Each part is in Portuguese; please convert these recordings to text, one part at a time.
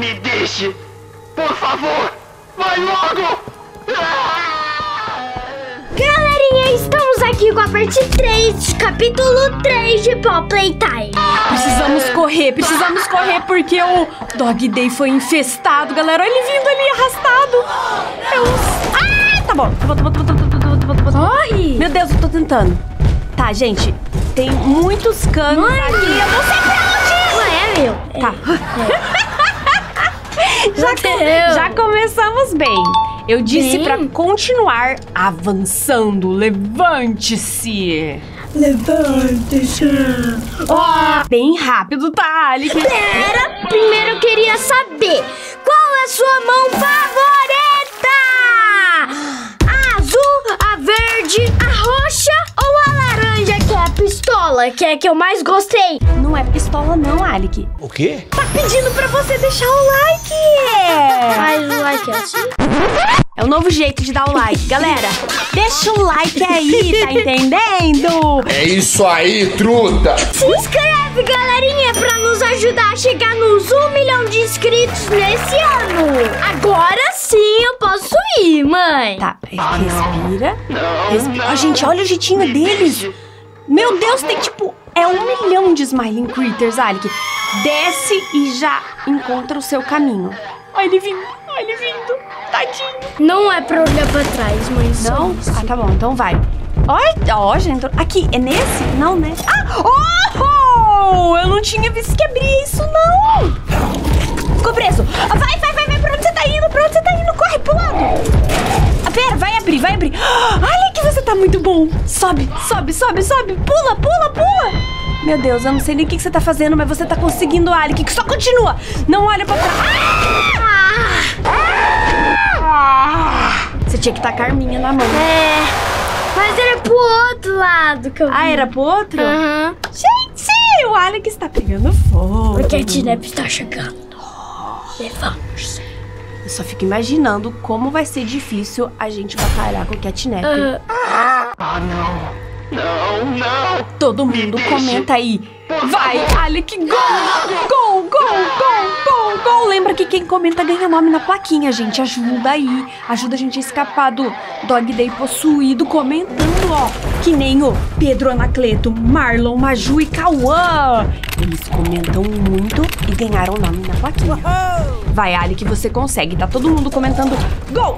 Me deixe! Por favor! Vai logo! Galerinha, estamos aqui com a parte 3, capítulo 3 de Paw Playtime. Precisamos correr porque o Dog Day foi infestado, galera. Olha ele vindo ali, arrastado. Tá bom. Corre! Meu Deus, eu tô tentando. Tá, gente, tem muitos canos aqui. Eu não sei pra onde. Não é meu. Tá. É. Já começamos bem. Eu disse pra continuar avançando. Levante-se. Levante-se. Bem rápido, tá, Ali? Pera, primeiro eu queria saber qual é a sua mão favorita? A azul, a verde, a roxa ou a laranja, que é a pistola, que é a que eu mais gostei? Não é pistola não, Alec. O quê? Tá pedindo pra você deixar o like. Faz o like assim. É o novo jeito de dar o like. Galera, deixa o like aí, tá entendendo? É isso aí, truta! Se inscreve, galerinha, pra nos ajudar a chegar nos 1 milhão de inscritos nesse ano. Agora sim eu posso ir, mãe. Tá, respira. Respira. Gente, olha o jeitinho deles. Meu Deus, tem tipo... É 1 milhão de Smiling Critters, Alec. Desce e já encontra o seu caminho. Olha ele vindo, tadinho. Não é pra olhar pra trás, mãe. Não? Ah, tá bom, então vai. Ó, já entrou. Aqui, é nesse? Não, né? Eu não tinha visto que abria isso, não. Ficou preso. Vai. Pra onde você tá indo? Corre pro lado. Pera, vai abrir. Olha que você tá muito bom. Sobe. Pula. Meu Deus, eu não sei nem o que você tá fazendo, mas você tá conseguindo, Alec. Só continua. Não olha pra trás. Você tinha que tacar a arminha na mão. Mas era pro outro lado que eu vi. Era pro outro? Aham. Gente, o Alec está pegando fogo. Porque a Tinep está chegando. Levamos. Eu só fico imaginando como vai ser difícil a gente batalhar com o Catnap. Não! Todo mundo comenta aí. Vai, Alec, gol! Lembra que quem comenta ganha nome na plaquinha, gente. Ajuda aí. Ajuda a gente a escapar do Dog Day possuído comentando, ó. Que nem o Pedro Anacleto, Marlon, Maju e Cauã. Eles comentam muito e ganharam nome na plaquinha. Vai, Alec, você consegue. Tá todo mundo comentando gol!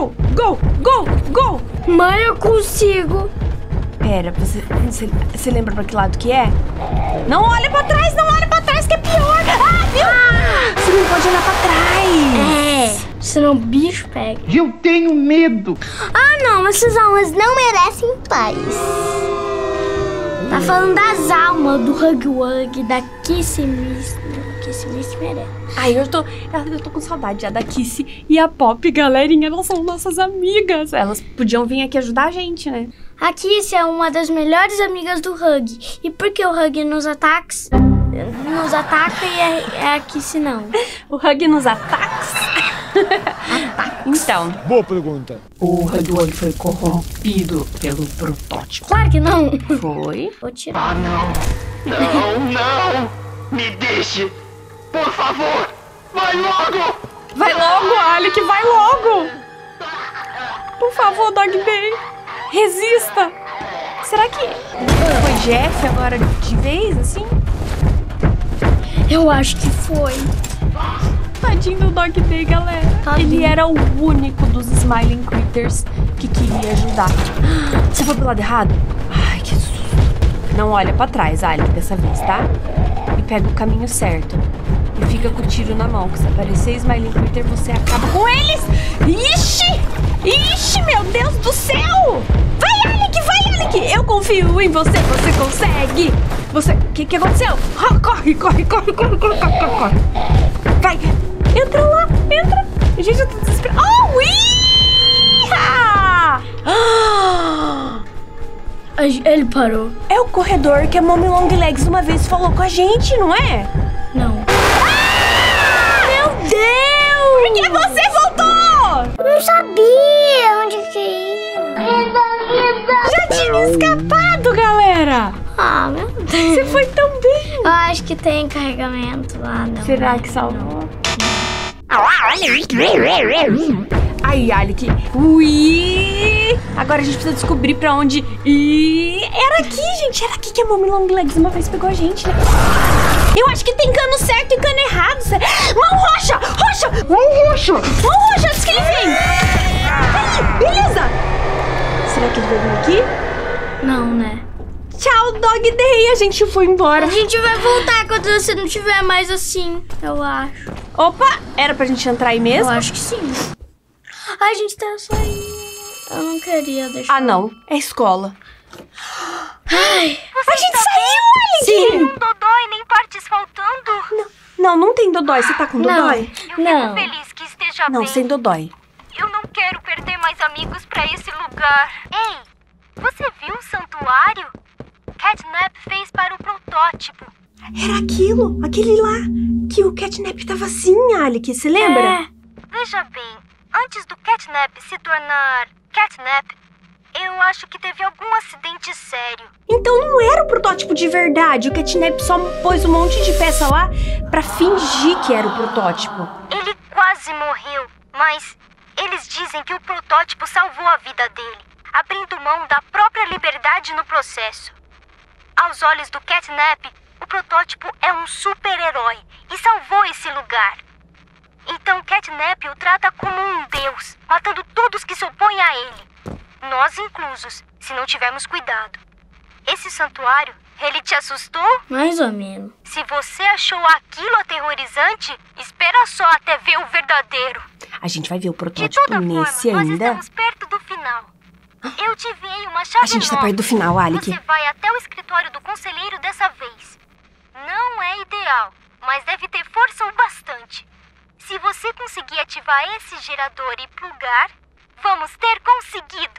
Mãe, eu consigo. Pera, você lembra pra que lado que é? Não olha pra trás que é pior! Viu? Você não pode olhar pra trás! Senão o bicho pega. Eu tenho medo! Não, essas almas não merecem paz. Tá falando das almas do Hug Wug, da Kissy Miss. Kissy Miss merece. Eu tô com saudade já da Kissy e a Pop, galerinha. Elas são nossas amigas. Elas podiam vir aqui ajudar a gente, né? A Kissy é uma das melhores amigas do Hug. E por que o Hug nos ataca e a Kissy não? O Hug nos ataca? Então. Boa pergunta. O Hug Wug foi corrompido pelo protótipo. Claro que não. Foi? Vou tirar. Não! Me deixe! Por favor! Vai logo! Vai logo, Alec, vai logo! Por favor, Dog Day, resista! Será que foi Jeff agora de vez, assim? Eu acho que foi. Tadinho do Dog Day, galera. Tadinho. Ele era o único dos Smiling Critters que queria ajudar. Você foi pro lado errado? Ai, que susto. Não olha pra trás, Alec, dessa vez, tá? E pega o caminho certo. E fica com o tiro na mão, que se aparecer Smiling Critter, você acaba com eles! Ixi, meu Deus do céu! Vai, Alec! Eu confio em você, você consegue! O que aconteceu? Corre! Vai! Entra lá! Gente, eu tô desesperada! Ele parou. É o corredor que a Mommy Longlegs uma vez falou com a gente, não é? Não. Meu Deus! Por que você voltou? Não sabia onde que ia. Já tinha escapado, galera! Meu Deus. Você foi tão bem! Eu acho que tem carregamento lá. Não. Será que salvou? Aí, Alec. Ui! Agora a gente precisa descobrir pra onde ir. Era aqui, gente. Era aqui que a Mommy Longlegs uma vez pegou a gente, né? Eu acho que tem cano certo e cano errado. Mão roxa! Roxa! Mão roxa! Mão roxa, antes que ele vem. Aí, beleza. Será que ele vai vir aqui? Não, né? Tchau, Dog Day. A gente foi embora. A gente vai voltar quando você não tiver mais assim, eu acho. Opa, era pra gente entrar aí mesmo? Eu acho que sim. Ai, a gente tá saindo. Eu não queria deixar. Ah, não. É escola. Ai, A gente saiu, Alec! sim. Um dodói, nem partes faltando. Não tem dodói. Você tá com dodói? Eu Não. fico feliz que esteja Não, bem. sem dodói. Eu não quero perder mais amigos pra esse lugar. Ei, você viu o santuário? Catnap fez para o protótipo. Era aquilo, aquele lá, que o Catnap tava assim, Alec, você lembra? Veja bem, antes do Catnap se tornar Catnap, eu acho que teve algum acidente sério. Então não era o protótipo de verdade, o Catnap só pôs um monte de peça lá pra fingir que era o protótipo. Ele quase morreu, mas eles dizem que o protótipo salvou a vida dele, abrindo mão da própria liberdade no processo. Aos olhos do Catnap, o protótipo é um super-herói e salvou esse lugar. Então Catnap o trata como um deus, matando todos que se opõem a ele. Nós inclusos, se não tivermos cuidado. Esse santuário, ele te assustou? Mais ou menos. Se você achou aquilo aterrorizante, espera só até ver o verdadeiro. A gente vai ver o De protótipo toda nesse forma, nós ainda. estamos perto do final. Eu te enviei uma chave A gente tá nova. perto do final, Alec. Você vai até o escritório do conselheiro dessa vez. Não é ideal, mas deve ter força o bastante. Se você conseguir ativar esse gerador e plugar, vamos ter conseguido.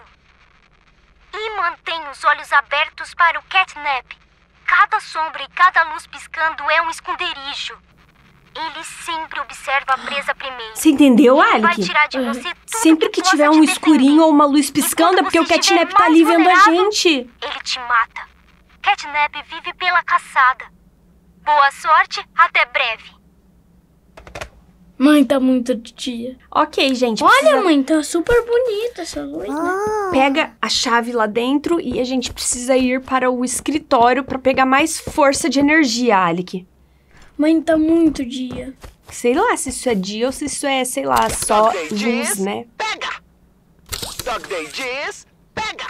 E mantenha os olhos abertos para o Catnap. Cada sombra e cada luz piscando é um esconderijo. Ele sempre observa a presa primeiro. Você entendeu, Ele vai Alec? tirar de você tudo Sempre que possa tiver te um defender. escurinho ou uma luz piscando é porque o Enquanto você Catnap estiver tá ali mais vendo a vulnerável, gente. Ele te mata. Catnap vive pela caçada. Boa sorte, até breve. Mãe, tá muito de dia. Ok, gente. Olha, precisa- mãe, tá super bonita essa luz, né? Pega a chave lá dentro e a gente precisa ir para o escritório pra pegar mais força de energia, Alec. Mãe, tá muito dia. Sei lá se isso é dia ou se isso é, sei lá, só Dog Day luz, Jeans, né? Pega! Dog Day Jeans, pega!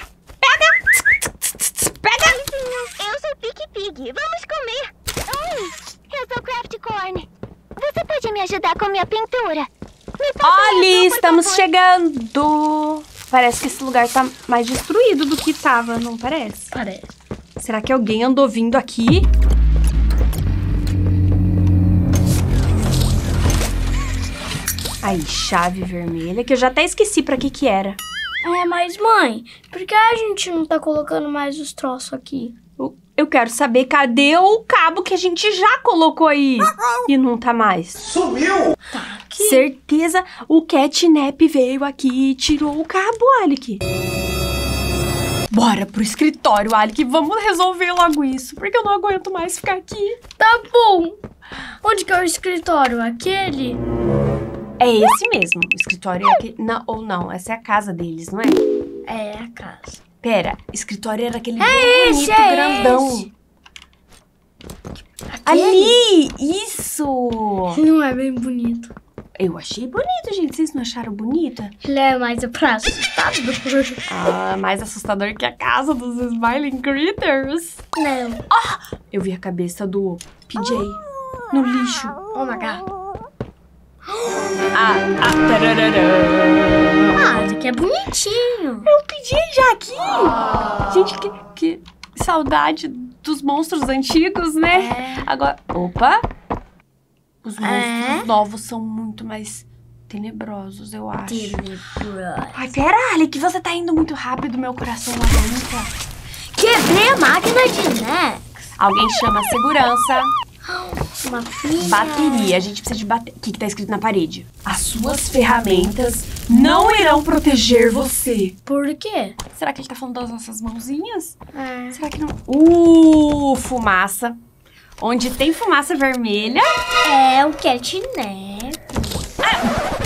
Pega! Eu sou Pig Pig. Vamos comer. Oi, eu sou Craft Corn. Você pode me ajudar com minha pintura? Me passa Olha, isso, por estamos favor. chegando. Parece que esse lugar tá mais destruído do que tava, não parece? Parece. Será que alguém andou vindo aqui? Aí, chave vermelha, que eu já até esqueci pra que era. É, mas mãe, por que a gente não tá colocando mais os troços aqui? Eu quero saber cadê o cabo que a gente já colocou aí e não tá mais. Sumiu! Certeza o Catnap veio aqui e tirou o cabo, Alec. Bora pro escritório, Alec. Vamos resolver logo isso, porque eu não aguento mais ficar aqui. Tá bom. Onde que é o escritório? Aquele? É esse mesmo. O escritório é aquele... Não, ou não, essa é a casa deles, não é? É, a casa. Pera, escritório era aquele bem esse, bonito, é grandão. esse. Ali! Isso! Não é bem bonito. Eu achei bonito, gente. Vocês não acharam bonito? Ele é mais pra assustador. Ah, mais assustador que a casa dos Smiling Critters. Não. Eu vi a cabeça do PJ no lixo. Oh my god. Tararara. Ah, esse aqui é bonitinho. É o PJ já aqui. Gente, que saudade dos monstros antigos, né? É. Agora, opa. Os monstros É? novos são muito mais tenebrosos, eu acho. Tenebroso. Ai, pera, Alec, você tá indo muito rápido, meu coração aguenta. Quebrei a máquina de Nex. Alguém chama a segurança. Uma filha. Bateria, a gente precisa de bateria. O que tá escrito na parede? As suas ferramentas não irão proteger você. Por quê? Será que ele tá falando das nossas mãozinhas? É. Será que não? Fumaça. Onde tem fumaça vermelha. É o Catnap.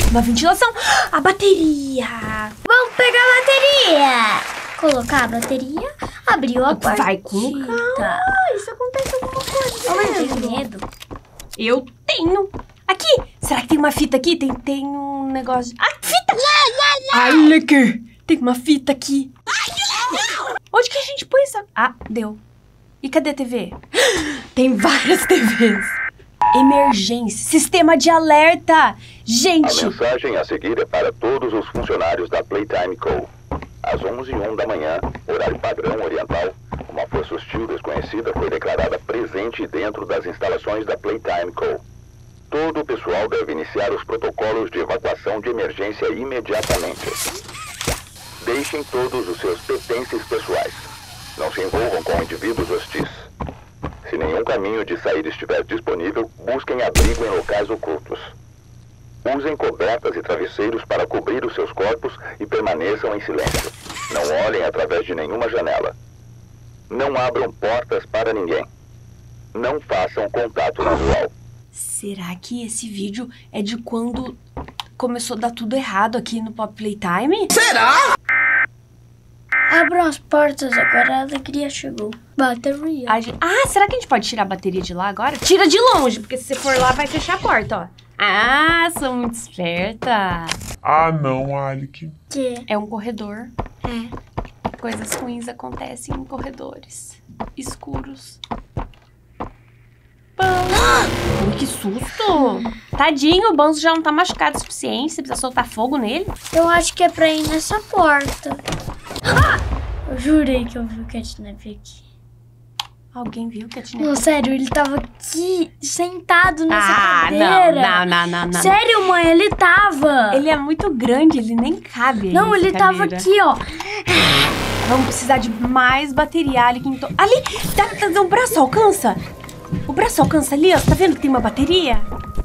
Uma ventilação. A bateria. Vamos pegar a bateria. Colocar a bateria, abriu a porta. Vai colocar. Isso acontece alguma coisa. Eu tenho medo. Eu tenho. Aqui. Será que tem uma fita aqui? Tem um negócio... Ah, fita! Olha aqui. Tem uma fita aqui. Onde que a gente põe essa... Ah, deu. E cadê a TV? Tem várias TVs. Emergência. Sistema de alerta. Gente. A mensagem a seguir é para todos os funcionários da Playtime Co. Às 11h01 da manhã, horário padrão oriental, uma força hostil desconhecida foi declarada presente dentro das instalações da Playtime Co. Todo o pessoal deve iniciar os protocolos de evacuação de emergência imediatamente. Deixem todos os seus pertences pessoais. Não se envolvam com indivíduos hostis. Se nenhum caminho de saída estiver disponível, busquem abrigo em locais ocultos. Usem cobertas e travesseiros para cobrir os seus corpos e permaneçam em silêncio. Não olhem através de nenhuma janela. Não abram portas para ninguém. Não façam contato visual. Será que esse vídeo é de quando começou a dar tudo errado aqui no Pop Playtime? Será? Abram as portas agora, a alegria chegou. Bateria. Ah, será que a gente pode tirar a bateria de lá agora? Tira de longe, porque se você for lá vai fechar a porta, ó. Ah, sou muito esperta. Ah, não, Alec. Que? É um corredor. Coisas ruins acontecem em corredores escuros. Que susto! Tadinho, o Banzo já não tá machucado o suficiente. Você precisa soltar fogo nele? Eu acho que é pra ir nessa porta. Ah! Eu jurei que eu vi o Catnap aqui. Alguém viu o Catnap? Não, sério, ele tava aqui, sentado nessa cadeira. Não. Sério, mãe, ele tava. Ele é muito grande, ele nem cabe aí Não, nessa ele tava cadeira. aqui, ó. Vamos precisar de mais bateria, Ali. Ali, dá um braço, alcança. O braço alcança ali, ó. Você tá vendo que tem uma bateria?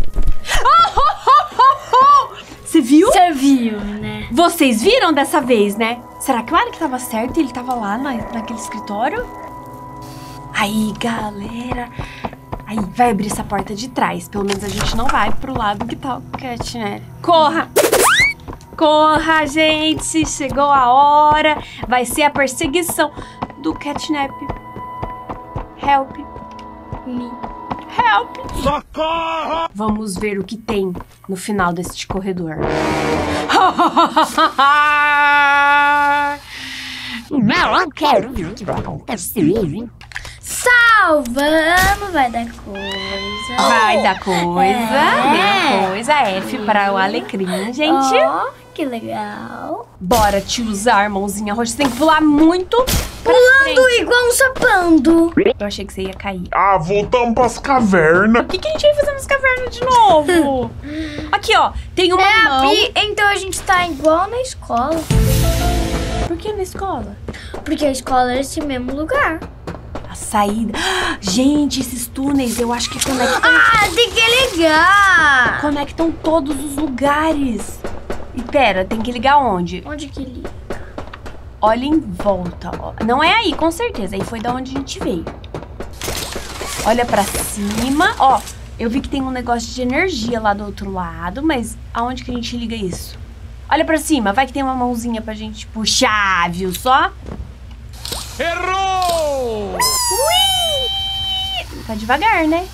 Você viu? Você viu, né? Vocês viram dessa vez, né? Será que o Alec tava certo e ele tava lá naquele escritório? Aí, galera. Aí, vai abrir essa porta de trás. Pelo menos a gente não vai pro lado que tá o Catnap. Corra! Corra, gente! Chegou a hora. Vai ser a perseguição do Catnap. Help me. Help! Socorro! Vamos ver o que tem no final deste corredor. Não quero ver o que vai acontecer. Salvando, vai dar coisa. Vai dar coisa. Deu coisa. F para o alecrim, gente. Ó, que legal. Bora te usar, mãozinha roxa. Você tem que pular muito. Pulando igual um sapando. Eu achei que você ia cair. Ah, voltamos pras cavernas. O que a gente vai fazer nas cavernas de novo? Aqui, ó. Tem uma mão. Então a gente tá igual na escola. Por que na escola? Porque a escola é esse mesmo lugar. A saída. Gente, esses túneis eu acho que conectam. Ah, tem que ligar. Conectam todos os lugares. E pera, tem que ligar onde? Onde que liga? Olha em volta, ó. Não é aí, com certeza. Aí foi da onde a gente veio. Olha pra cima. Ó, eu vi que tem um negócio de energia lá do outro lado, mas aonde que a gente liga isso? Olha pra cima, vai que tem uma mãozinha pra gente puxar, viu só? Errou! Ui! Tá devagar, né?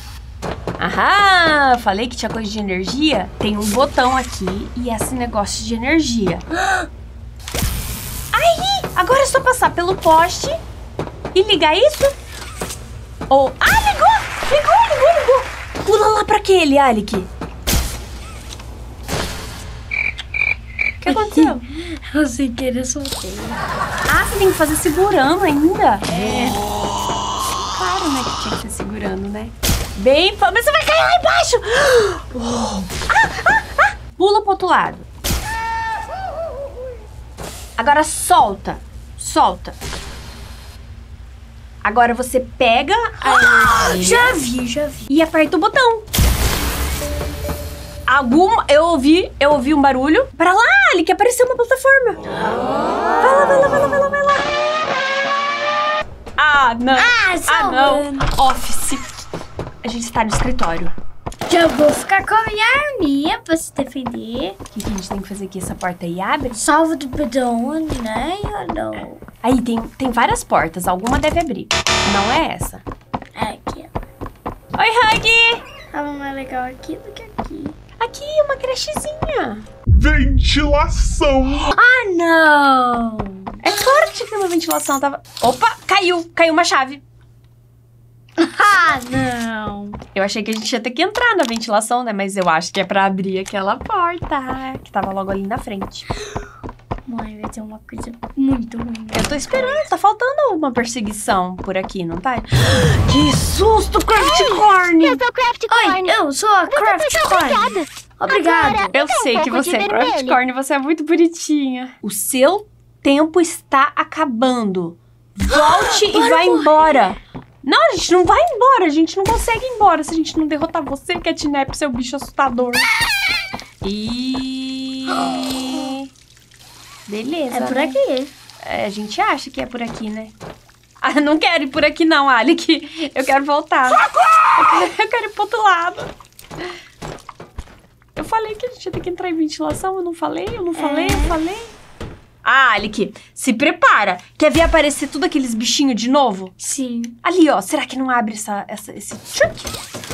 Aham, falei que tinha coisa de energia. Tem um botão aqui e esse negócio de energia. Aí, agora é só passar pelo poste e ligar isso. Ou... Ah, ligou! Pula lá pra aquele, Alec. O que aconteceu? Eu sem querer soltei. Ah, você tem que fazer segurando ainda? É. Claro, né, que tinha que ser segurando, né? Bem... Mas você vai cair lá embaixo! Pula pro outro lado. Agora solta. Solta. Agora você pega a energia. Já vi. E aperta o botão. Eu ouvi um barulho. Para lá, ali que apareceu uma plataforma. Vai lá. Ah, não. Ah, não. Office. A gente está no escritório. Eu vou ficar com a minha arminha pra se defender. O que a gente tem que fazer aqui? Essa porta aí abre? Salva do bedão, né? Eu não. Aí tem várias portas, alguma deve abrir. Não é essa. É aqui. Oi, Hug! Tava mais legal aqui do que aqui. Aqui, uma crechezinha. Ventilação. Ah, não! É claro que tinha que ter uma ventilação. Tava... Opa, caiu uma chave. Ah, não! Eu achei que a gente ia ter que entrar na ventilação, né? Mas eu acho que é pra abrir aquela porta que tava logo ali na frente. Mãe, vai ter uma coisa muito ruim. Eu tô esperando, tá faltando uma perseguição por aqui, não tá? Que susto, Craftcorn! Eu sou Craftcorn. Oi, eu sou a Craftcorn. Obrigada. Eu sei que você é Craftcorn, você é muito bonitinha. O seu tempo está acabando. Volte e vá embora. Não, a gente não vai embora, a gente não consegue ir embora se a gente não derrotar você, Catnap, seu bicho assustador. Beleza, É por né? aqui. É, a gente acha que é por aqui, né? Ah, eu não quero ir por aqui não, Alec. Eu quero voltar. Eu quero ir pro outro lado. Eu falei que a gente ia ter que entrar em ventilação, eu não falei. Ah, Alec, se prepara. Quer ver aparecer tudo aqueles bichinhos de novo? Sim. Ali, ó. Será que não abre esse truque?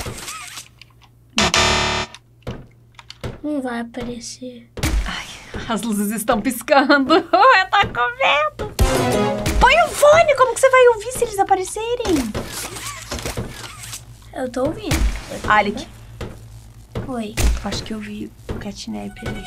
Não vai aparecer. Ai, as luzes estão piscando. Eu tô com medo. Põe o fone. Como que você vai ouvir se eles aparecerem? Eu tô ouvindo. Alec, Oi. acho que eu vi o Catnap ali.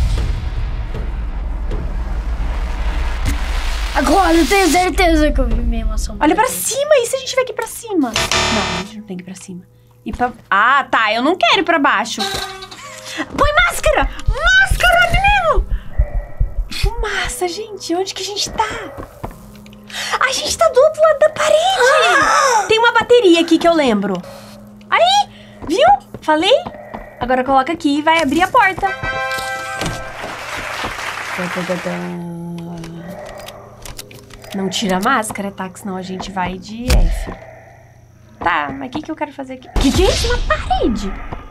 Agora eu tenho certeza que eu vi mesmo a sombra. Olha pra cima. E se a gente tiver que ir pra cima? Não, a gente não tem que ir pra cima. Ah, tá. Eu não quero ir pra baixo. Põe máscara! Máscara, menino! Fumaça, gente. Onde que a gente tá? A gente tá do outro lado da parede. Tem uma bateria aqui que eu lembro. Aí, viu? Falei? Agora coloca aqui e vai abrir a porta. Não tira a máscara, tá? Que senão a gente vai de F. Tá, mas o que eu quero fazer aqui? O que é isso na parede?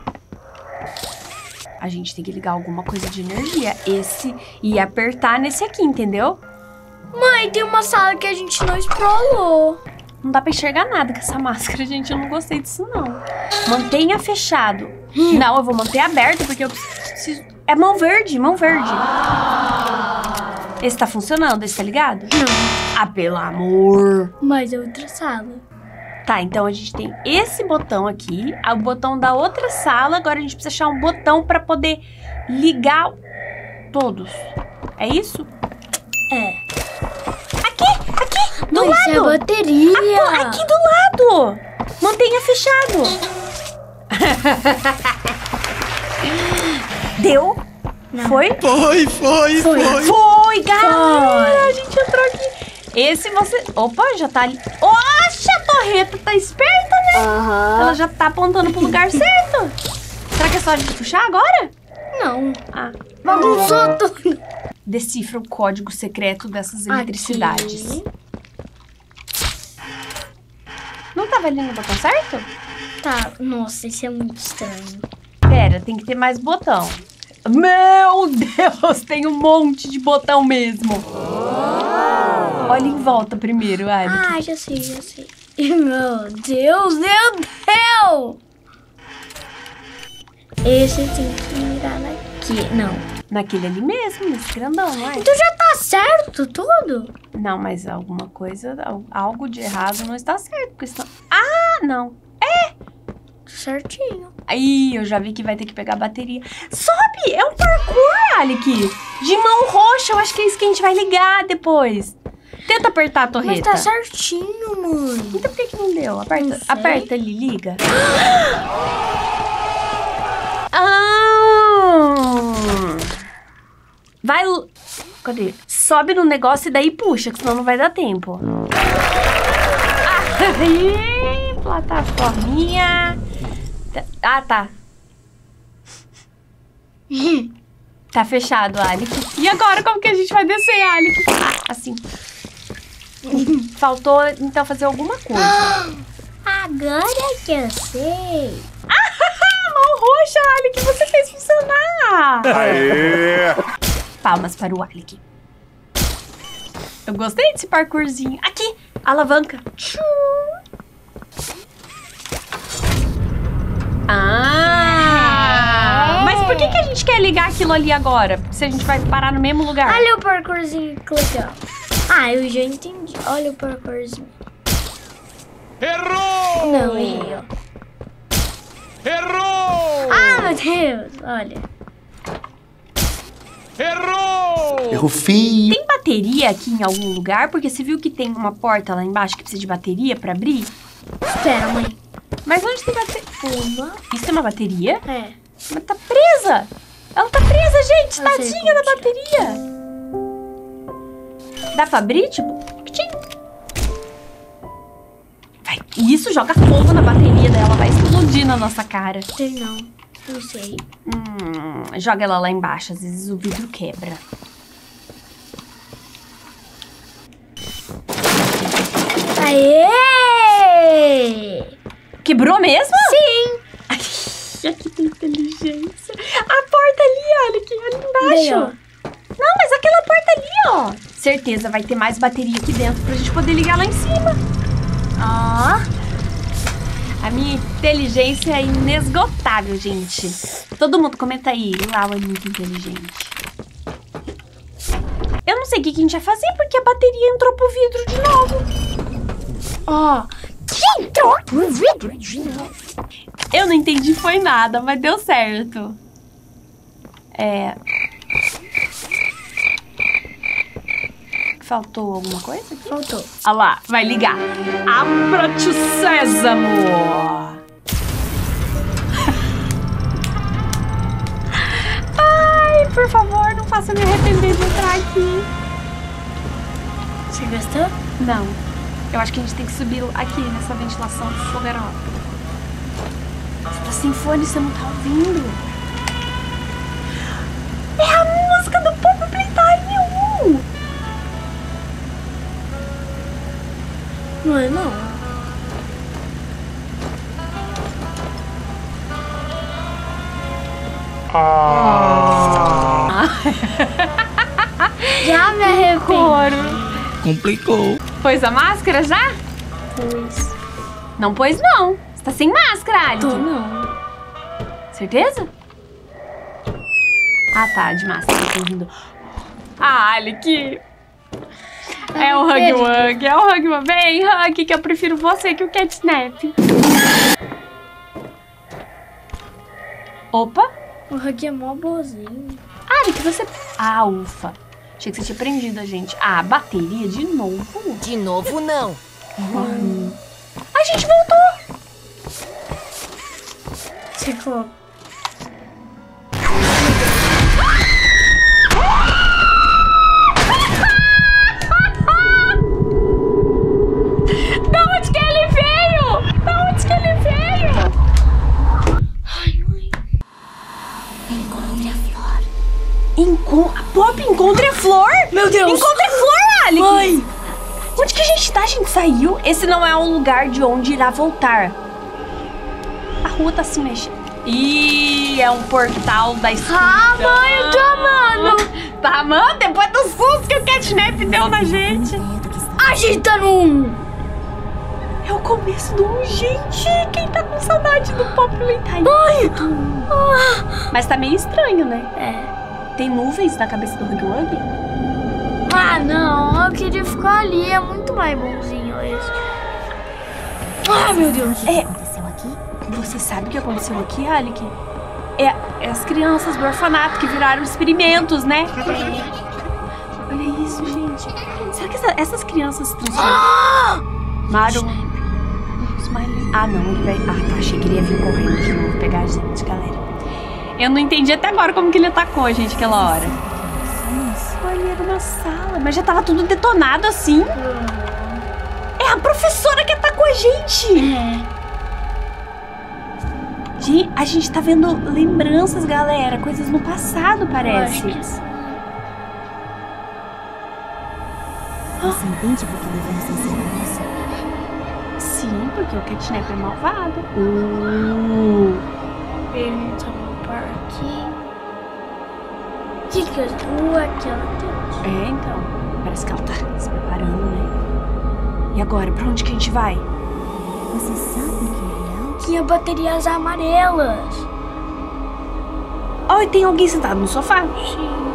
A gente tem que ligar alguma coisa de energia. E apertar nesse aqui, entendeu? Mãe, tem uma sala que a gente não explorou. Não dá pra enxergar nada com essa máscara, gente. Eu não gostei disso, não. Mantenha fechado. Não, eu vou manter aberto, porque eu preciso... É mão verde, mão verde. Esse tá funcionando? Esse tá ligado? Não. Ah, pelo amor. Mas é outra sala. Tá, então a gente tem esse botão aqui, o botão da outra sala. Agora a gente precisa achar um botão pra poder ligar todos. É isso? É. Aqui, do Mas isso é lado. bateria. Aqui do lado. Mantenha fechado. Deu? Não. Foi? Foi, galera. A gente entrou aqui. Esse você... Opa, já tá ali. Oxe, a torreta tá esperta, né? Ela já tá apontando pro lugar certo. Será que é só a gente puxar agora? Não. Ah. Bagunçou tudo. Decifra o código secreto dessas eletricidades. Aqui. Não tava ali no botão certo? Tá. Nossa, isso é muito estranho. Pera, tem que ter mais botão. Meu Deus, tem um monte de botão mesmo. Olha em volta primeiro, Alec. Ah, já sei. Meu Deus, meu Deus! Esse tem que mirar aqui. Não. Naquele ali mesmo, nesse grandão, não é? Então já tá certo tudo? Não, mas alguma coisa, algo de errado não está certo. Porque senão... Ah, não. Certinho. Aí, eu já vi que vai ter que pegar a bateria. Sobe! É um parkour, Alec. De mão roxa, eu acho que é isso que a gente vai ligar depois. Tenta apertar a torreta. Mas tá certinho, mãe. Então por que não deu? Aperta, Não sei. aperta ali, liga. Ah! Vai... Cadê? Sobe no negócio e daí puxa, que senão não vai dar tempo. Aí, plataforminha. Ah, tá. Tá fechado, Alec. E agora, como que a gente vai descer, Alec? Ah, assim. Faltou, então, fazer alguma coisa. Agora que eu sei. Mão Poxa, Alec, você fez funcionar! Aê! Palmas para o Alec. Eu gostei desse parkourzinho. Aqui, alavanca. Mas por que a gente quer ligar aquilo ali agora? Se a gente vai parar no mesmo lugar? Olha o parkourzinho que legal. Ah, eu já entendi. Olha o parkourzinho. Errou! Não, errei, ó. Errou! Ah, meu Deus, olha. Errou! Erro feio. Tem bateria aqui em algum lugar? Porque você viu que tem uma porta lá embaixo que precisa de bateria pra abrir? Espera, mãe. Mas onde tem bateria? Isso é uma bateria? É. Mas tá presa! Ela tá presa, gente! Eu sei Tadinha da como bateria! Dá pra abrir? Tipo... tchim. Vai, isso joga fogo na bateria dela, vai explodir na nossa cara. Sei não. Não sei. Joga ela lá embaixo, às vezes o vidro quebra. Aê! Quebrou mesmo? Sim! Ai, aqui tem inteligência. A porta ali, olha aqui, ali embaixo. Daí, ó. Não, mas aquela porta ali, ó. Certeza, vai ter mais bateria aqui dentro pra gente poder ligar lá em cima. Ó. A minha inteligência é inesgotável, gente. Todo mundo comenta aí. Uau, é muito inteligente. Eu não sei o que a gente vai fazer porque a bateria entrou pro vidro de novo. Ó. Que entrou no vidro de novo? Eu não entendi foi nada, mas deu certo. Faltou alguma coisa aqui? Faltou. Olha lá, vai ligar. Abra-te o sésamo. Ai, por favor, não faça me arrepender de entrar aqui. Você gostou? Não. Eu acho que a gente tem que subir aqui nessa ventilação fogarosa. Você tá sem fone, você não tá ouvindo. É a música do Pop Playtime 1. Não é não. Já me arrependi. Complicou. Pôs a máscara já? Pois. Não pôs, não. Você tá sem máscara, Alec. Tô não. Certeza? Ah, tá, de máscara. Tô rindo. Ah, Alec. É o Hug Wug, é o Hug Wug. Vem, Hug, que eu prefiro você que o Catnap. Opa. O Hug é mó boazinho. Alec, você... Ah, ufa. Achei que você tinha prendido a gente. Ah, bateria de novo? De novo, não. A gente voltou. Você falou. Da onde que ele veio? Da onde que ele veio? Ai, mãe. Encontre a flor. Pop, encontre a flor? Meu Deus. Encontre a flor, Alec. Mãe. Onde que a gente tá? A gente saiu? Esse não é um lugar de onde irá voltar. A rua tá se mexendo. Ih, é um portal da escuridão. Ah, mãe, eu tô amando. Tá amando? Depois do susto que o Catnap deu na gente. A gente tá no... É o começo do 1. Gente, quem tá com saudade do Pop Playtime? Ai. Mas tá meio estranho, né? É. Tem nuvens na cabeça do Hug Wug? Ah, não. Eu queria ficar ali. É muito mais bonzinho esse. Ah, meu Deus. É, Aconteceu aqui? você sabe o que aconteceu aqui, Alec? É as crianças do orfanato que viraram experimentos, né? Olha isso, gente. Será que essas crianças se transformaram? Ah, não, ele vai... Ah, tá, achei que ele ia vir correndo de novo pegar a gente, galera. Eu não entendi até agora como que ele atacou a gente aquela hora. Olha, era uma sala, mas já tava tudo detonado assim. É a professora que atacou a gente. A gente tá vendo lembranças, galera. Coisas no passado, parece. Você entende por que devemos ser seguros? Sim, porque o Catnap é malvado. Pergunta no parquinho. Dicas do aquela tem. Então. Parece que ela tá se preparando, né? E agora, pra onde que a gente vai? Você sabe o que é real? Tinha baterias amarelas. Oh, e tem alguém sentado no sofá? Sim.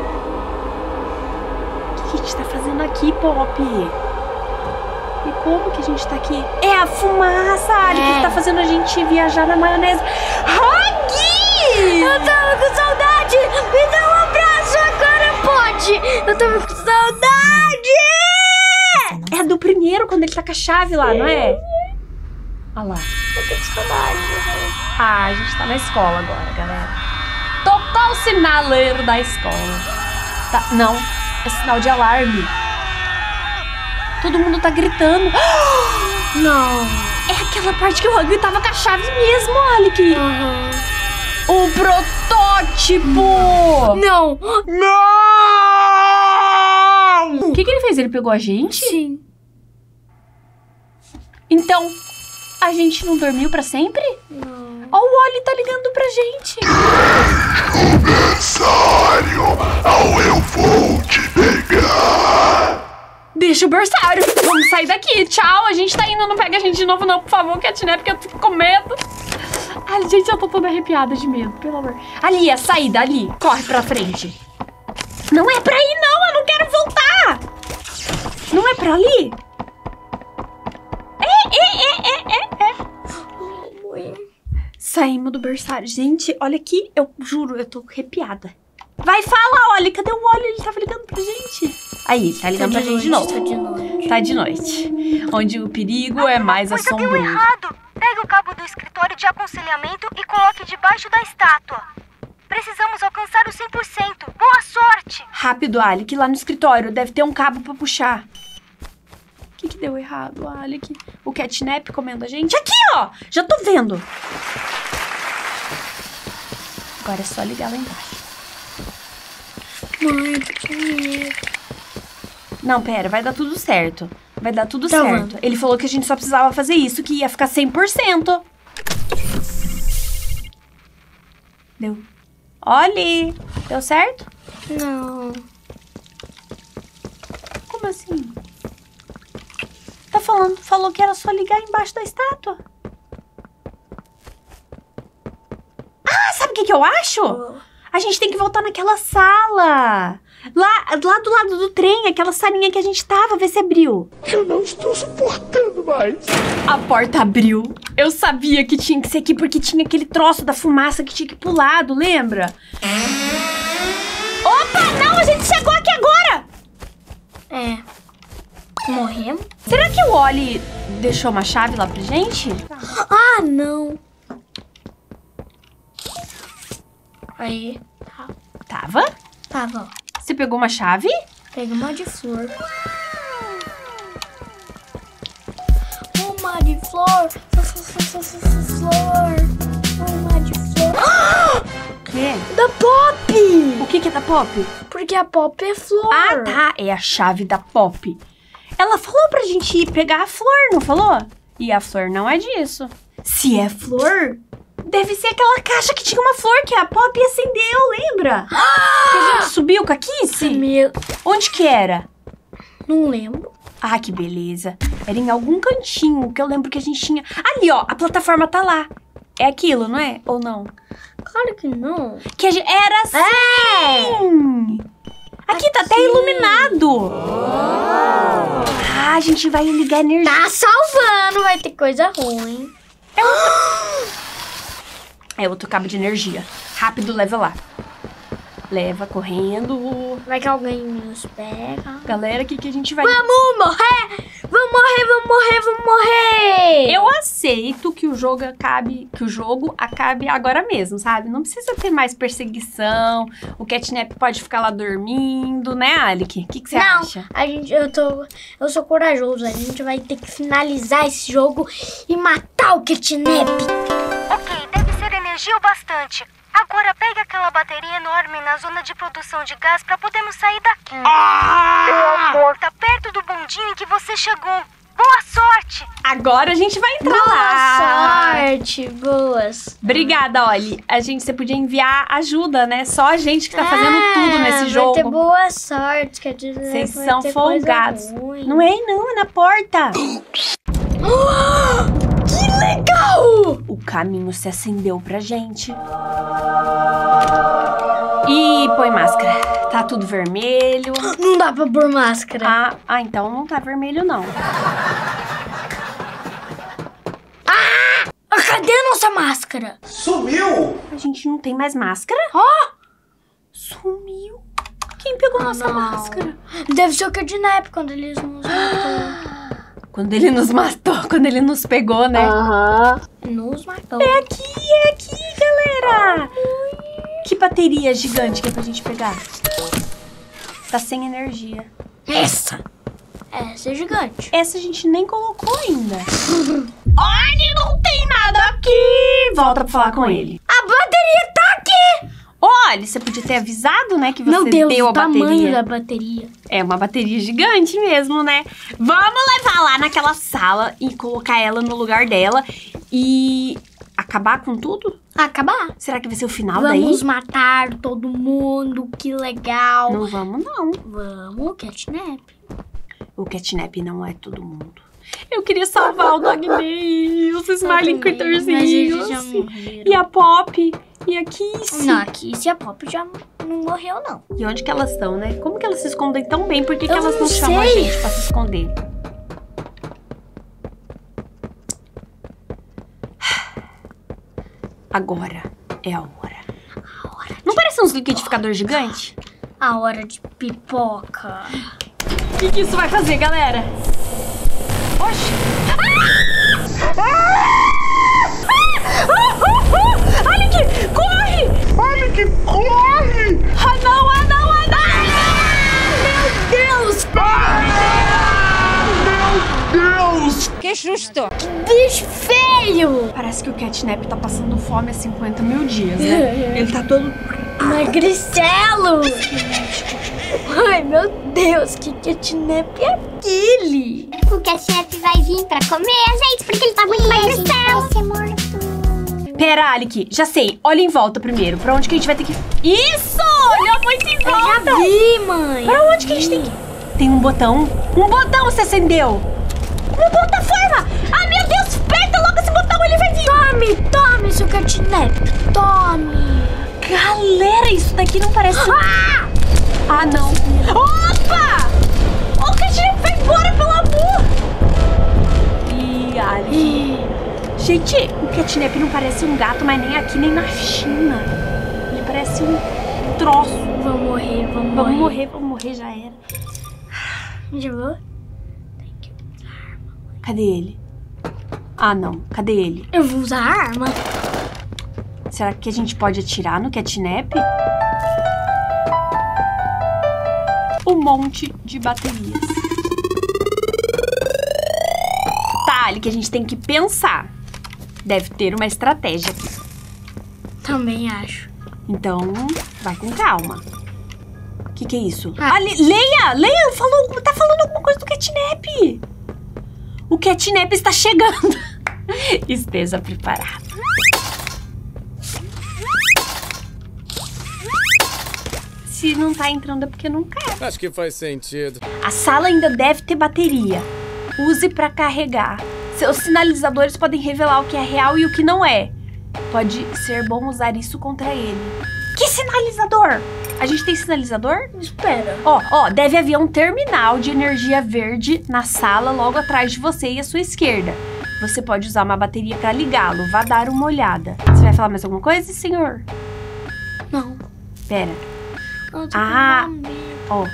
O que a gente tá fazendo aqui, Pop? E como que a gente tá aqui? É a fumaça, Ali, que tá fazendo a gente viajar na maionese. Huggy! Eu tava com saudade! Me dá um abraço agora, pode! Eu tava com saudade! É do primeiro, quando ele tá com a chave lá, não é? Olha lá. Eu tô com saudade. Ah, a gente tá na escola agora, galera. Total sinaleiro da escola. Tá, não, é sinal de alarme. Todo mundo tá gritando. Não. É aquela parte que o Huggy tava com a chave mesmo, Alec. O protótipo! Não! O que ele fez? Ele pegou a gente? Sim. Então, a gente não dormiu pra sempre? Não. Ó, o Oli tá ligando pra gente. Bersário, ao eu vou te pegar. Deixa o berçário. Vamos sair daqui. Tchau, a gente tá indo. Não pega a gente de novo, não, por favor, Catnap, porque eu fico com medo. Ai, gente, eu tô toda arrepiada de medo, pelo amor. Ali, a saída, ali. Corre pra frente. Não é pra ir, não. Eu não quero voltar. Não é pra ali? Saímos do berçário. Gente, olha aqui. Eu juro, eu tô arrepiada. Vai, fala, olha. Cadê o Oli? Ele tava ligando pra gente. Aí, ele tá ligando pra gente de novo. Tá de noite. Tá de noite. Onde o perigo é mais Coisa deu assombroso. errado. Pegue o cabo do escritório de aconselhamento e coloque debaixo da estátua. Precisamos alcançar o 100%. Boa sorte! Rápido, Alec, lá no escritório. Deve ter um cabo pra puxar. O que deu errado, Alec? O Catnap comendo a gente? Aqui, ó! Já tô vendo. Agora é só ligar lá embaixo. Mãe, que medo. Não, pera, vai dar tudo certo. Vai dar tudo Tá certo. bom. Ele falou que a gente só precisava fazer isso, que ia ficar 100%. Deu. Olha! Deu certo? Não. Como assim? Falou que era só ligar embaixo da estátua. Ah, sabe o que eu acho? A gente tem que voltar naquela sala. Lá do lado do trem, aquela salinha que a gente tava, ver se abriu. Eu não estou suportando mais. A porta abriu. Eu sabia que tinha que ser aqui, porque tinha aquele troço da fumaça que tinha que ir pro lado, lembra? Opa, não, a gente chegou aqui agora! É. Morremos? Será que o Oli deixou uma chave lá pra gente? Ah, não. Aí. Tava? Tava. Você pegou uma chave? Pega uma de flor. Uma de flor. Flor. Uma de flor. O quê? Da Pop! O que é da Pop? Porque a Pop é flor. Ah, tá. É a chave da Pop. Ela falou pra gente ir pegar a flor, não falou? E a flor não é disso. Se é flor, deve ser aquela caixa que tinha uma flor que a Pop acendeu, lembra? Que a gente subiu com a Kissy? Meu... Onde que era? Não lembro. Ah, que beleza. Era em algum cantinho que eu lembro que a gente tinha... Ali, ó, a plataforma tá lá. É aquilo, não é? Ou não? Claro que não. Que a gente... Era assim! Aqui tá até iluminado. Ah, a gente vai ligar energia. Tá salvando, vai ter coisa ruim. É outro cabo de energia. Rápido, leva lá. Leva correndo. Vai que alguém nos pega. Galera, o que a gente vai... Vamos morrer! Vamos morrer, vamos morrer, vamos morrer! Eu aceito que o jogo acabe agora mesmo, sabe? Não precisa ter mais perseguição. O Catnap pode ficar lá dormindo, né, Alec? O que você acha? Eu sou corajoso. A gente vai ter que finalizar esse jogo e matar o Catnap. Ok, deve ser energia o bastante. Agora pegue aquela bateria enorme na zona de produção de gás para podermos sair daqui. Meu amor, tá perto do bondinho em que você chegou. Boa sorte! Agora a gente vai entrar Boa lá. sorte, boas. Obrigada, Oli. Você podia enviar ajuda, né? Só a gente que tá fazendo tudo nesse jogo. Vai ter boa sorte, quer dizer, Vocês vai são ter coisa folgados. ruim. Não é na porta. Que legal! O caminho se acendeu pra gente. E põe máscara. Tá tudo vermelho. Não dá pra pôr máscara. Então não tá vermelho, não. Cadê a nossa máscara? Sumiu! A gente não tem mais máscara? Sumiu. Quem pegou nossa máscara? Deve ser o Catnap quando eles nos matou. Quando ele nos matou, quando ele nos pegou, né? Nos matou. É aqui, galera! Que bateria gigante que é pra gente pegar? Tá sem energia. Essa é gigante. Essa a gente nem colocou ainda. Olha, não tem nada aqui! Volta pra falar com ele. A bateria tá aqui! Olha, você podia ter avisado, né, que você Meu Deus, deu a o tamanho bateria. da bateria. É uma bateria gigante mesmo, né? Vamos levar lá naquela sala e colocar ela no lugar dela e acabar com tudo? Acabar. Será que vai ser o final daí? Vamos matar todo mundo, que legal. Não vamos, não. Vamos, Catnap. O Catnap não é todo mundo. Eu queria salvar o Dog Day, os Smiling Critterzinhos. Mas eles já morreram. E a Pop. E a Kiss. Não, a Kiss e a Pop já não morreu, não. E onde que elas estão, né? Como que elas se escondem tão bem? Por que Eu elas não não chamam a sei. gente pra se esconder? Agora é a hora. Não parece uns liquidificadores gigantes? A hora de pipoca. O que isso vai fazer, galera? Oxi! Olha aqui! Corre! Olha que corre! Ah, não! Meu Deus! Meu Deus! Que susto! Bicho feio! Parece que o Catnap tá passando fome há 50 mil dias, né? Ele tá todo... Magricelo! Ai, meu Deus, que Catnap é aquele? O Catnap vai vir pra comer a gente, porque ele tá muito magricelo. Vai ser morto. Pera, Alec, já sei. Olha em volta primeiro. Pra onde que a gente vai ter que... Isso! Olhou muito em volta! Já vi, mãe! Pra onde que a gente tem que... Tem um botão. Um botão se acendeu. Uma plataforma! Ah, meu Deus! Aperta logo esse botão, ele vai vir! Tome, seu Catnap! Tome! Galera, isso daqui não parece... Ah, não. Opa! O Catnap vai embora, pelo amor! Ih, Ali. Gente, o Catnap não parece um gato, mas nem aqui, nem na China. Ele parece um troço. Vamos morrer, Vamos morrer, já era. Já vou? Cadê ele? Ah, não. Cadê ele? Eu vou usar a arma. Será que a gente pode atirar no Catnap? Um monte de baterias. Tá, Ali, que a gente tem que pensar. Deve ter uma estratégia aqui. Também acho. Então, vai com calma. O que é isso? Ah. Ali, Leia, tá falando alguma coisa do Catnap. O Catnap está chegando. Esteja preparado. Se não tá entrando é porque não quer. Acho que faz sentido. A sala ainda deve ter bateria. Use pra carregar. Seus sinalizadores podem revelar o que é real e o que não é. Pode ser bom usar isso contra ele. Que sinalizador? A gente tem sinalizador? Espera. Ó, deve haver um terminal de energia verde na sala logo atrás de você e à sua esquerda. Você pode usar uma bateria pra ligá-lo. Vá dar uma olhada. Você vai falar mais alguma coisa, senhor? Não. Pera. Eu tô Ah. com medo. Ó.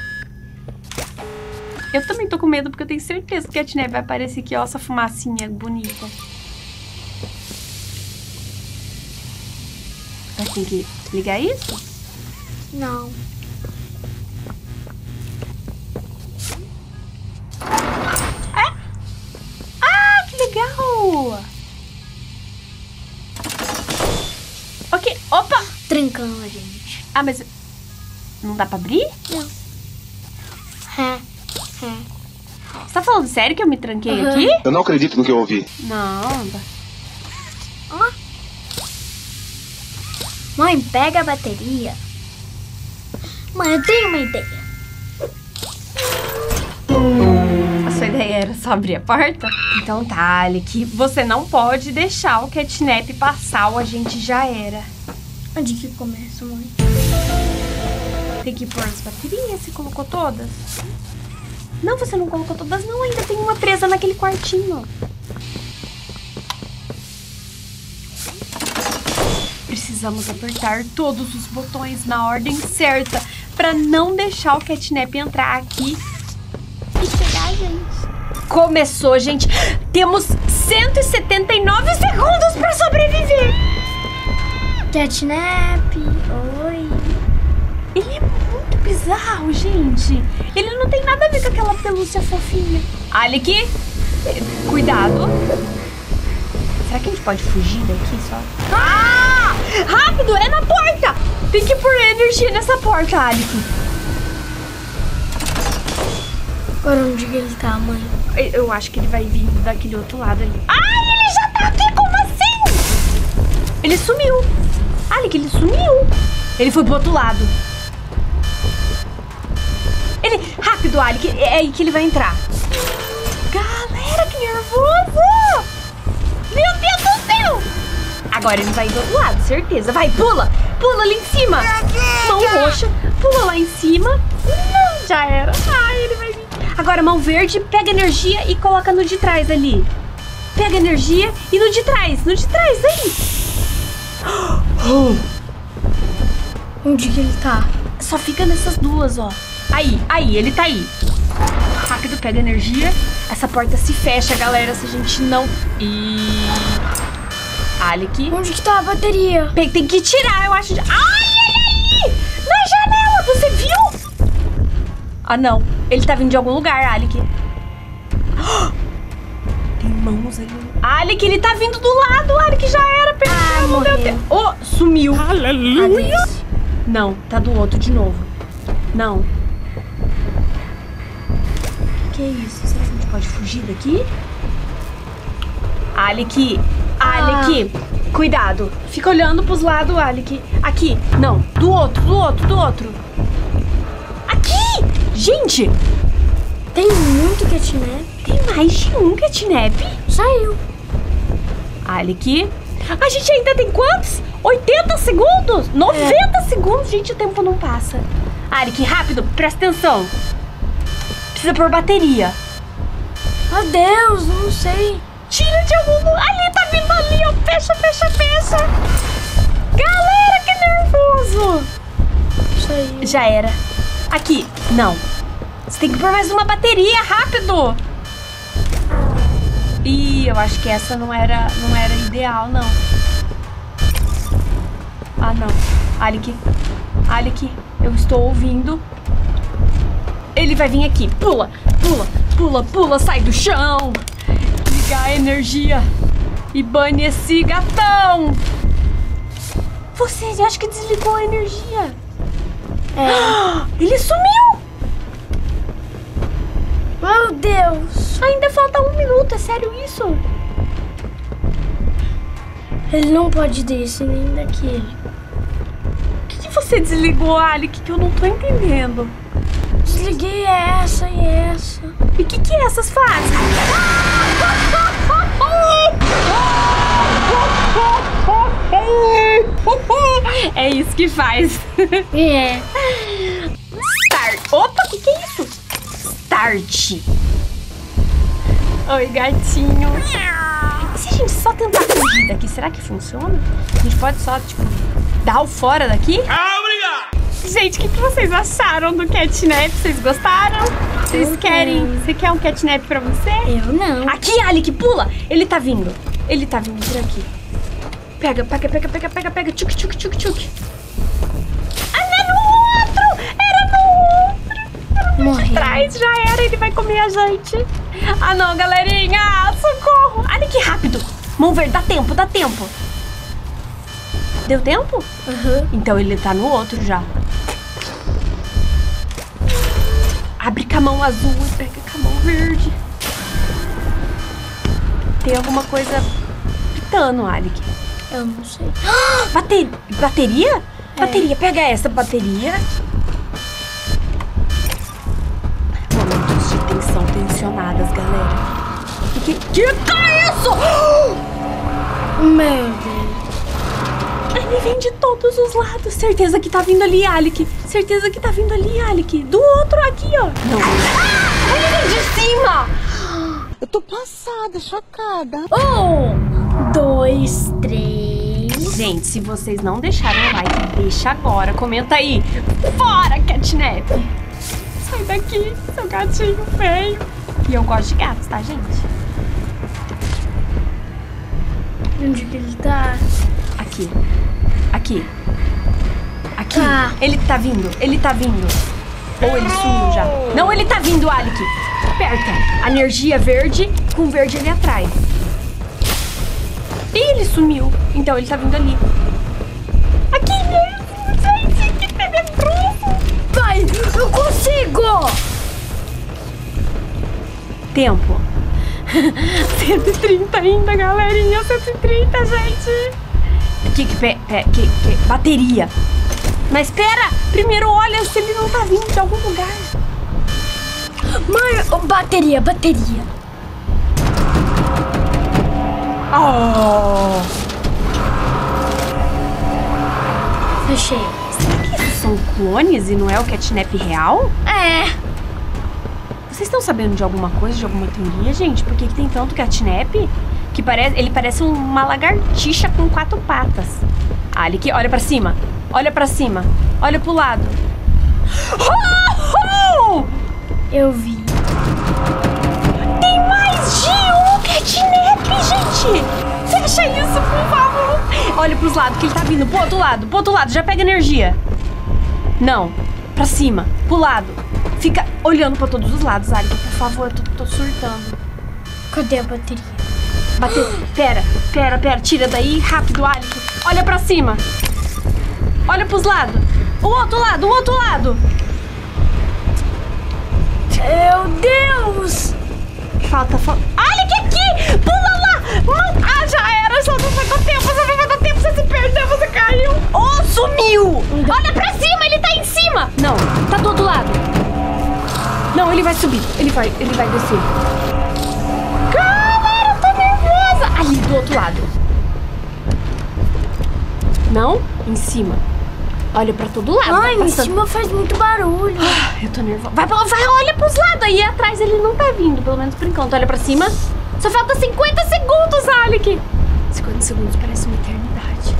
Eu também tô com medo porque eu tenho certeza que a Catnap vai aparecer aqui, ó, essa fumacinha bonita. Mas tem que ligar isso? Não. Ah, que legal! Ok, opa! Trancando a gente. Ah, mas não dá pra abrir? Não. Você tá falando sério que eu me tranquei aqui? Eu não acredito no que eu ouvi. Não. Mãe, pega a bateria. Mãe, eu tenho uma ideia. A sua ideia era só abrir a porta? Então tá, Alec. Você não pode deixar o Catnap passar, o agente já era. Onde que começa, mãe? Tem que pôr as baterias. Você colocou todas? Não, você não colocou todas, não. Ainda tem uma presa naquele quartinho. Precisamos apertar todos os botões na ordem certa para não deixar o Catnap entrar aqui e pegar a gente. Começou, gente. Temos 179 segundos para sobreviver. Catnap, oi. Ele é muito bizarro, gente. Ele não tem nada a ver com aquela pelúcia fofinha. Alec, cuidado. Será que a gente pode fugir daqui só? Ah! Rápido, é na porta! Tem que pôr energia nessa porta, Alec. Agora onde que ele tá, mãe? Eu acho que ele vai vir daquele outro lado ali. Ai, ele já tá aqui, como assim? Ele sumiu. Alec, ele sumiu. Ele foi pro outro lado. Rápido, Alec, é aí que ele vai entrar. Galera, que nervoso! Meu Deus do céu! Agora ele vai do outro lado, certeza. Vai, pula! Pula ali em cima! Mão roxa, pula lá em cima. Não, já era. Ai, ele vai vir. Agora, mão verde, pega energia e coloca no de trás ali. Pega energia e no de trás aí. Onde que ele tá? Só fica nessas duas, ó. Aí, ele tá aí. Rápido, pega energia. Essa porta se fecha, galera, se a gente não... Alec. Onde que tá a bateria? Tem que tirar, eu acho. Ai, ali! Na janela, você viu? Ah, não. Ele tá vindo de algum lugar, Alec. Tem mãos ali. Alec, ele tá vindo do lado, Alec, já era. Morreu. Oh, sumiu. Aleluia. Não, tá do outro de novo. Não. Que é isso? Será que a gente pode fugir daqui? Alec, cuidado. Fica olhando pros lados, Alec. Aqui, não, do outro. Aqui! Gente! Tem muito Catnap. Tem mais de um Catnap? Saiu. Alec. A gente ainda tem quantos? 80 segundos? 90 segundos? Gente, o tempo não passa. Alec, rápido, presta atenção. Precisa pôr bateria. Meu Deus, não sei. Tira de algum lugar. Ali, tá vindo ali, ó. Fecha. Galera, que nervoso. Saiu. Já era. Aqui, não. Você tem que pôr mais uma bateria, rápido. Ih, eu acho que essa não era ideal, não. Ah, não. Alec, eu estou ouvindo. Ele vai vir aqui. Pula, sai do chão. Ligar a energia e bane esse gatão. Você acha que desligou a energia? Ele sumiu. Meu Deus. Ainda falta 1 minuto, é sério isso? Ele não pode desse nem daquele. O que você desligou, Alec, que eu não tô entendendo? Desliguei essa e essa. E o que essas fazem? É isso que faz. É. Start. Opa, o que é isso? Start. Oi, gatinho. E se a gente só tentar fugir daqui, será que funciona? A gente pode só, tipo, dar o fora daqui? Obrigado! Gente, o que vocês acharam do Catnap? Vocês gostaram? Vocês querem? Você quer um Catnap pra você? Eu não. Aqui, Alec, pula! Ele tá vindo por aqui. Pega. Tchuc. Ah, não é no outro! Era no outro! Morreu. Atrás, já era, ele vai comer a gente. Ah, não, galerinha! Socorro! Alec, rápido! Mão verde, dá tempo. Deu tempo? Então ele tá no outro já. Abre com a mão azul e pega com a mão verde. Tem alguma coisa pitando, Alec. Eu não sei. Bateria? Bateria, pega essa bateria. Momentos de tensão tensionadas, galera. Que é isso? Meu Deus. Ele vem de todos os lados. Certeza que tá vindo ali, Alec. Certeza que tá vindo ali, Alec. Do outro aqui, ó. Não. Ele vem de cima. Eu tô passada, chocada. 1, 2, 3. Gente, se vocês não deixaram o like, deixa agora. Comenta aí. Fora, Catnap. Sai daqui, seu gatinho feio. E eu gosto de gatos, tá, gente? Onde que ele tá? Aqui. Aqui. Aqui. Tá. Ele tá vindo. Ele tá vindo. Ou ele sumiu já. Não, ele tá vindo, Alec. Aperta. A energia verde com verde ali atrás. E ele sumiu. Então ele tá vindo ali. Aqui mesmo. Gente, que tenebroso. Vai, eu consigo! Tempo. 130 ainda, galerinha. 130, gente. Bateria. Mas pera, primeiro olha se ele não tá vindo de algum lugar. Mãe, bateria. Oh. Fechei. Será que esses são clones e não é o Catnap real? É. Vocês estão sabendo de alguma coisa, de alguma teoria, gente? Por que tem tanto Catnap? Que ele parece uma lagartixa com 4 patas. Alec, olha pra cima. Olha pra cima. Olha pro lado. Eu vi. Tem mais de um Catnap, gente! Fecha isso, por favor! Olha pros lados, que ele tá vindo. Pro outro lado. Já pega energia. Não. Pra cima. Pro lado. Fica olhando pra todos os lados, Alec. Por favor, eu tô surtando. Cadê a bateria? Pera. Tira daí. Rápido, Alec. Olha pra cima. Olha pros lados. O outro lado. Meu Deus! Falta. Alec, aqui! Pula lá! Já era. Só não vai dar tempo. Você se perdeu, você caiu. Sumiu! Olha pra cima, ele tá em cima! Não, tá do outro lado. Não, ele vai subir. Ele vai descer. Galera, eu tô nervosa. Ali, do outro lado. Não, em cima. Olha pra todo lado. Ai, em cima faz muito barulho. Eu tô nervosa. Vai, olha pros lados. Aí atrás ele não tá vindo, pelo menos por enquanto. Olha pra cima. Só falta 50 segundos, Alec. 50 segundos parece uma eternidade.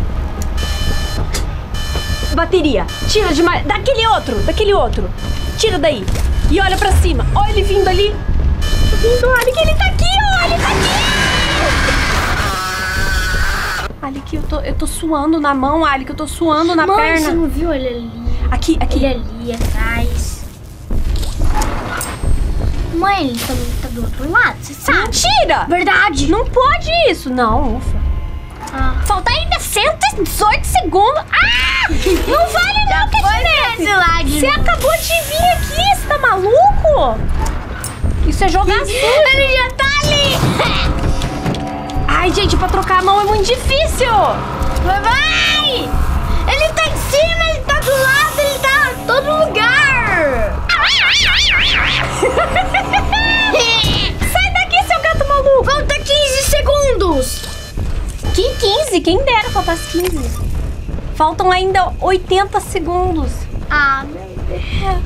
Bateria. Tira de mais. Daquele outro. Tira daí. E olha pra cima. Olha ele vindo ali. Alec, ele tá aqui, ó. Ele tá aqui. Alec, eu tô suando na mão, Alec. Eu tô suando na perna. Mãe, você não viu ele ali? Aqui. Ele ali atrás. Mãe, ele também tá do outro lado, você sabe? Mentira! Verdade. Não pode isso. Não, ufa. Falta ainda 118 segundos. Não vale não, Catnap. Você acabou de vir aqui, você tá maluco? Isso é jogar sujo. Ele já tá ali. Ai, gente, pra trocar a mão é muito difícil. Vai! Ele tá em cima, ele tá do lado, ele tá em todo lugar. Sai daqui, seu gato maluco. Falta 15 segundos. Que 15? Quem dera faltar 15. Faltam ainda 80 segundos. Meu Deus.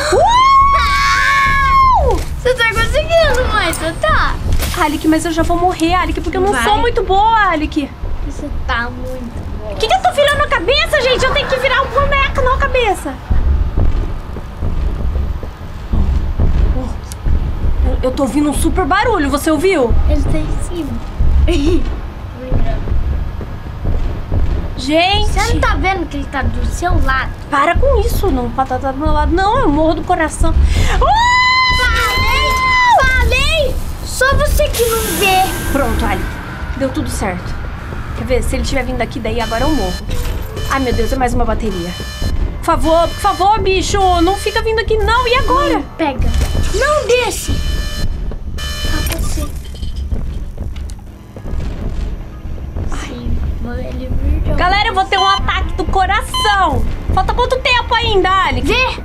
Você tá conseguindo, mãe? Você tá? Alec, mas eu já vou morrer, Alec, porque eu não sou muito boa, Alec. Você tá muito boa. O que eu tô virando a cabeça, gente? Eu tenho que virar um boneco, não a cabeça. Eu tô ouvindo um super barulho, você ouviu? Ele tá em cima. Gente! Você não tá vendo que ele tá do seu lado? Para com isso, não tá do meu lado. Não, eu morro do coração. Falei! Só você que não vê. Pronto, Alec. Deu tudo certo. Quer ver? Se ele estiver vindo aqui, daí agora eu morro. Ai, meu Deus, é mais uma bateria. Por favor, bicho, não fica vindo aqui não. E agora? Pega. Não desce! Ah, você. Galera, eu vou ter um ataque do coração. Falta quanto tempo ainda, Alex? Vê!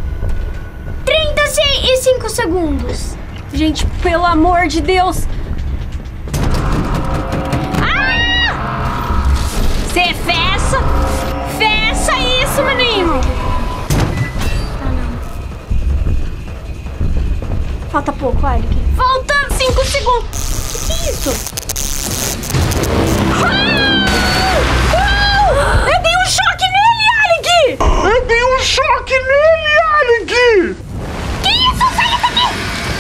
35 segundos. Gente, pelo amor de Deus. Você fecha! Fecha isso, menino! Falta pouco, Alex. Falta 5 segundos. Que é isso? Eu dei um choque nele, Alec! Eu dei um choque nele, Alec! Que isso? Sai daqui!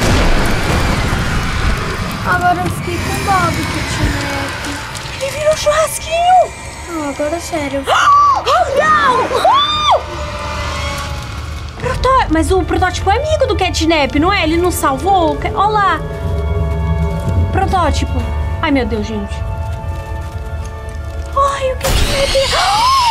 Agora eu fiquei com dó do Kitnet. Ele virou churrasquinho! Não, agora sério. Não! Mas o protótipo é amigo do Catnap, não é? Ele não salvou? Olha lá! Protótipo. Ai, meu Deus, gente. Ai, o Catnap...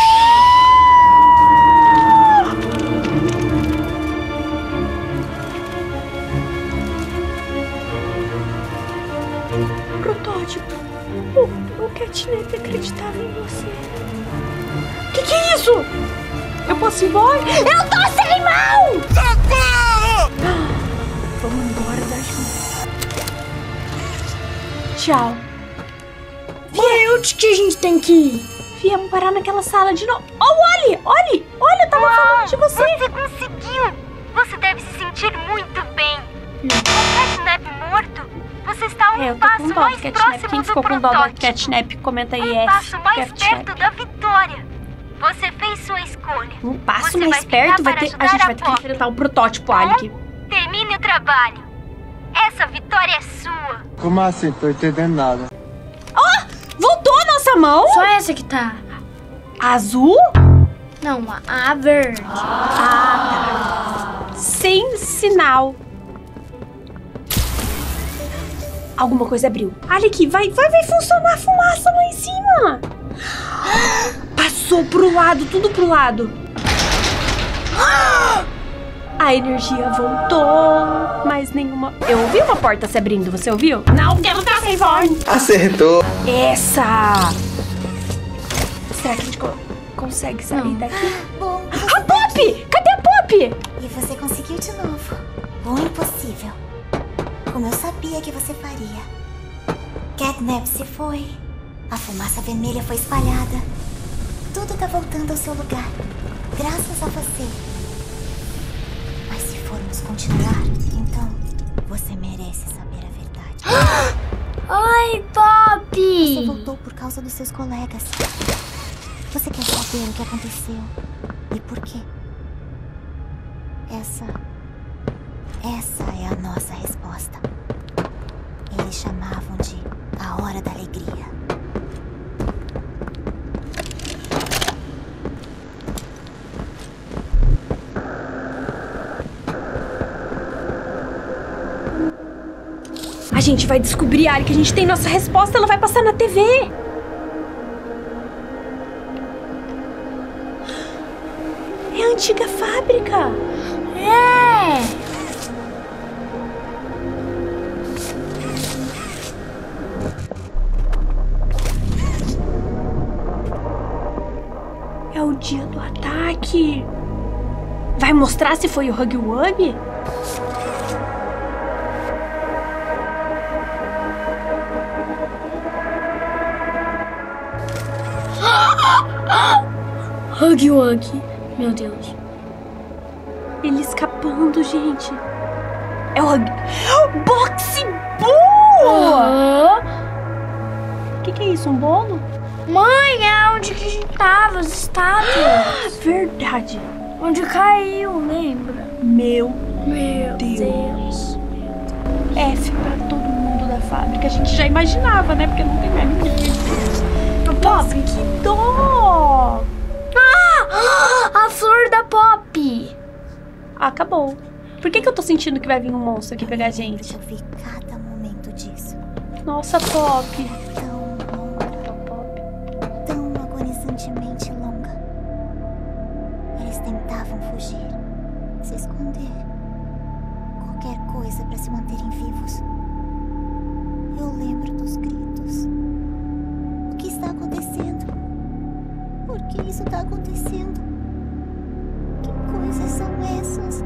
Protótipo. O Catnap acreditava em você. Que é isso? Eu posso ir embora? Eu tô sem mão! Socorro! Vamos embora da ajuda. Tchau. Fia, onde que a gente tem que ir? Viemos parar naquela sala de novo. Oh, olha, eu tava falando de você. Você conseguiu! Você deve se sentir muito bem. Com o Catnap morto, você está um Eu tô passo com dó mais do Catnap. próximo Quem do ficou com dó do protótipo. Catnap, comenta aí Um F. passo mais Catnap. perto da vitória. Você fez sua escolha. Um passo Você mais vai perto ficar vai para ter. A ajudar gente a vai ter que Pop. enfrentar o protótipo, Alec. Termine o trabalho. Essa vitória é sua. Como assim? Tô entendendo nada. Voltou a nossa mão? Só essa que tá. Azul? Não, a verde. Sem sinal. Alguma coisa abriu. Alec, vai funcionar a fumaça lá em cima. Passou pro lado, tudo pro lado. A energia voltou, mas nenhuma... Eu ouvi uma porta se abrindo, você ouviu? Não, porque não tá sem fone. Acertou. Essa! Será que a gente consegue sair daqui? Bom, A Pop! Cadê a Pop? e você conseguiu de novo. O impossível. Como eu sabia que você faria. Catnap se foi. A fumaça vermelha foi espalhada. Tudo tá voltando ao seu lugar. Graças a você. Mas se formos continuar, então você merece saber a verdade. Oi, Você Pop! voltou por causa dos seus colegas. Você quer saber o que aconteceu e por quê? Essa é a nossa resposta. Eles chamavam de a hora da alegria. A gente vai descobrir, Ari, que a gente tem nossa resposta, ela vai passar na TV. É a antiga fábrica. É! É o dia do ataque. Vai mostrar se foi o Huggy Wuggy? Huggy Wuggy. Meu Deus. Ele escapando, gente. É o Huggy... Boxe Bull! Aham. O que é isso, um bolo? Mãe, é onde que a gente tava, as estátuas. Verdade. Onde caiu, lembra? Meu Meu Deus. F pra todo mundo da fábrica. A gente já imaginava, né? Porque não tem mais ninguém. Nossa, que dó! A flor da Pop. Acabou. Por que eu tô sentindo que vai vir um monstro aqui pegar a gente? Eu vi cada momento disso. Nossa, Pop. Tão longa, tão agonizantemente longa. Eles tentavam fugir, se esconder. qualquer coisa para se manterem vivos. Eu lembro dos gritos. O que está acontecendo? Por que isso está acontecendo? Que coisas são essas?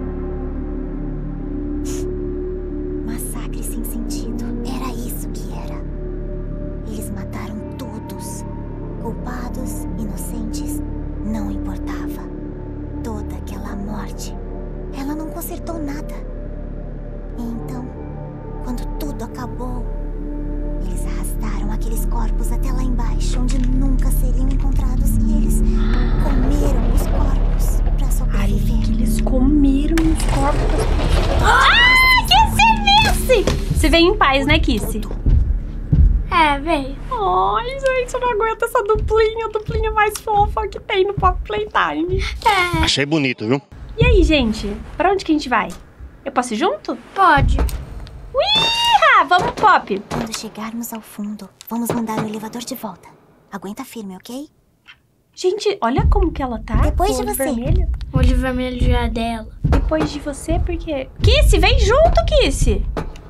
Massacre sem sentido. Era isso que era. Eles mataram todos. Culpados, inocentes, não importava. Toda aquela morte, ela não consertou nada. E então, quando tudo acabou, eles arrastaram aqueles corpos até lá embaixo, onde nunca seriam encontrados. E eles comeram os corpos pra sobreviver. Ai, eles comeram os corpos. Ah, que silêncio! Você veio em paz, né, Kissy? É, véi. Ai, gente, eu não aguento essa duplinha. A duplinha mais fofa que tem no Pop Playtime. É. Achei bonito, viu? E aí, gente? Pra onde que a gente vai? Eu posso ir junto? Pode. Uiha! Vamos, Pop. Quando chegarmos ao fundo, vamos mandar o elevador de volta. Aguenta firme, ok? Gente, olha como que ela tá. Depois de olho você. Vermelho. O olho vermelho já é dela. Depois de você, porque... Kissy, vem junto, Kissy.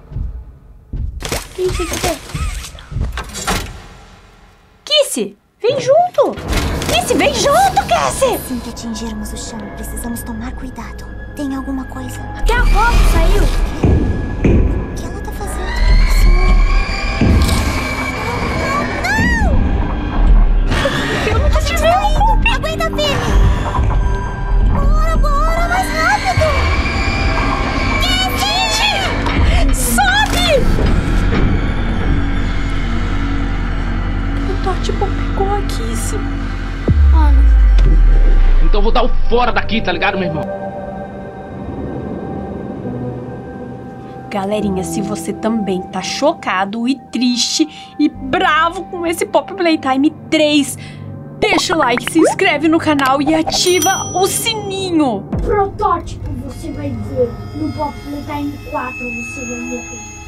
Kissy, cadê? Kissy, vem junto. Kissy, vem junto, Kissy. Assim que atingirmos o chão, precisamos tomar cuidado. Tem alguma coisa? Até a foto saiu. O que ela tá fazendo? Eu não tô te vendo. Aguenta firme! Bora, bora, mais rápido! Sobe! O Totipo pegou a Kissy. Mano. Então eu vou dar o fora daqui, tá ligado, meu irmão? Galerinha, se você também tá chocado e triste e bravo com esse Pop Playtime 3, deixa o like, se inscreve no canal e ativa o sininho. Protótipo, você vai ver. No Pop Playtime 4 você vai morrer.